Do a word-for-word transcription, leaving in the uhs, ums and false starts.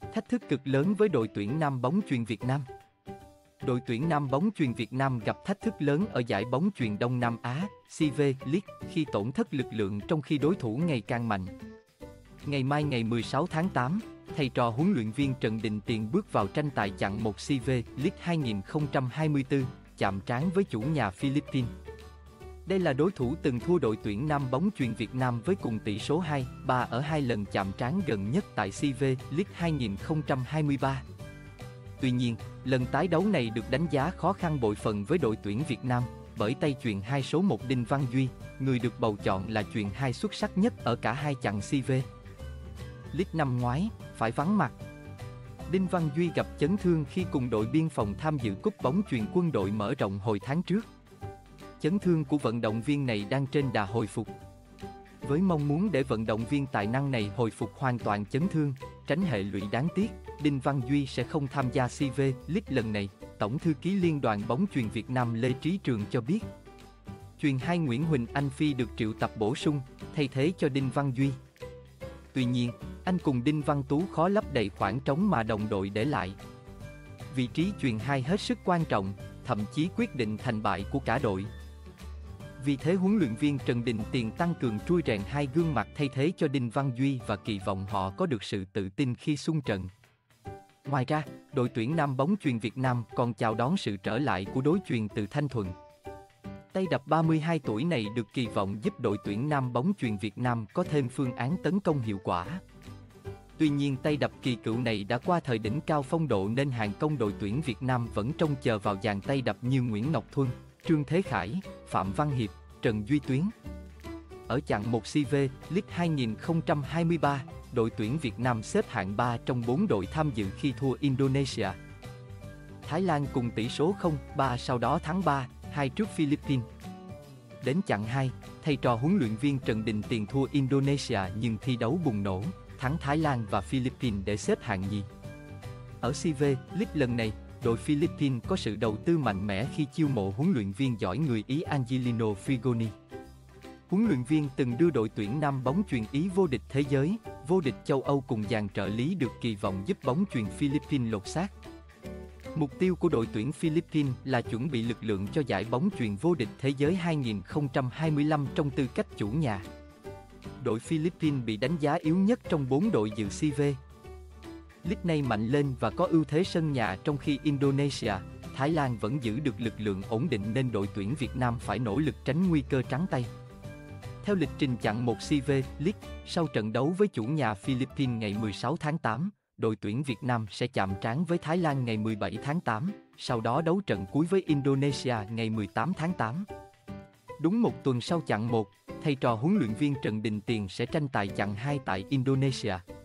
Thách thức cực lớn với đội tuyển nam bóng chuyền Việt Nam. Đội tuyển nam bóng chuyền Việt Nam gặp thách thức lớn ở giải bóng chuyền Đông Nam Á, xê vê League, khi tổn thất lực lượng trong khi đối thủ ngày càng mạnh. Ngày mai ngày mười sáu tháng tám, thầy trò huấn luyện viên Trần Đình Tiền bước vào tranh tài chặng một xê vê League hai không hai tư, chạm trán với chủ nhà Philippines. Đây là đối thủ từng thua đội tuyển nam bóng chuyền Việt Nam với cùng tỷ số hai ba ở hai lần chạm trán gần nhất tại xê vê League hai không hai ba. Tuy nhiên, lần tái đấu này được đánh giá khó khăn bội phần với đội tuyển Việt Nam, bởi tay chuyền hai số một Đinh Văn Duy, người được bầu chọn là chuyền hai xuất sắc nhất ở cả hai chặng xê vê League năm ngoái, phải vắng mặt. Đinh Văn Duy gặp chấn thương khi cùng đội biên phòng tham dự cúp bóng chuyền quân đội mở rộng hồi tháng trước. Chấn thương của vận động viên này đang trên đà hồi phục. Với mong muốn để vận động viên tài năng này hồi phục hoàn toàn chấn thương, tránh hệ lụy đáng tiếc, Đinh Văn Duy sẽ không tham gia xê vê League lần này, Tổng thư ký Liên đoàn bóng chuyền Việt Nam Lê Trí Trường cho biết. Chuyền hai Nguyễn Huỳnh Anh Phi được triệu tập bổ sung, thay thế cho Đinh Văn Duy. Tuy nhiên, anh cùng Đinh Văn Tú khó lấp đầy khoảng trống mà đồng đội để lại. Vị trí chuyền hai hết sức quan trọng, thậm chí quyết định thành bại của cả đội. Vì thế huấn luyện viên Trần Đình Tiền tăng cường trui rèn hai gương mặt thay thế cho Đinh Văn Duy và kỳ vọng họ có được sự tự tin khi xung trận. Ngoài ra, đội tuyển nam bóng chuyền Việt Nam còn chào đón sự trở lại của đối chuyền từ Thanh Thuận. Tay đập ba mươi hai tuổi này được kỳ vọng giúp đội tuyển nam bóng chuyền Việt Nam có thêm phương án tấn công hiệu quả. Tuy nhiên tay đập kỳ cựu này đã qua thời đỉnh cao phong độ nên hàng công đội tuyển Việt Nam vẫn trông chờ vào dàn tay đập như Nguyễn Ngọc Thuân, Trương Thế Khải, Phạm Văn Hiệp, Trần Duy Tuyến. Ở chặng một xê vê League hai không hai ba, đội tuyển Việt Nam xếp hạng ba trong bốn đội tham dự khi thua Indonesia. Thái Lan cùng tỷ số không ba sau đó thắng ba hai trước Philippines. Đến chặng hai, thầy trò huấn luyện viên Trần Đình Tiền thua Indonesia nhưng thi đấu bùng nổ, thắng Thái Lan và Philippines để xếp hạng nhì. Ở xê vê League lần này, đội Philippines có sự đầu tư mạnh mẽ khi chiêu mộ huấn luyện viên giỏi người Ý Angelino Frigoni. Huấn luyện viên từng đưa đội tuyển nam bóng chuyền Ý vô địch thế giới, vô địch châu Âu cùng dàn trợ lý được kỳ vọng giúp bóng chuyền Philippines lột xác. Mục tiêu của đội tuyển Philippines là chuẩn bị lực lượng cho giải bóng chuyền vô địch thế giới hai không hai lăm trong tư cách chủ nhà. Đội Philippines bị đánh giá yếu nhất trong bốn đội dự xê vê League này mạnh lên và có ưu thế sân nhà, trong khi Indonesia, Thái Lan vẫn giữ được lực lượng ổn định nên đội tuyển Việt Nam phải nỗ lực tránh nguy cơ trắng tay. Theo lịch trình chặng một xê vê League, sau trận đấu với chủ nhà Philippines ngày mười sáu tháng tám, đội tuyển Việt Nam sẽ chạm trán với Thái Lan ngày mười bảy tháng tám, sau đó đấu trận cuối với Indonesia ngày mười tám tháng tám. Đúng một tuần sau chặng một, thầy trò huấn luyện viên Trần Đình Tiền sẽ tranh tài chặng hai tại Indonesia.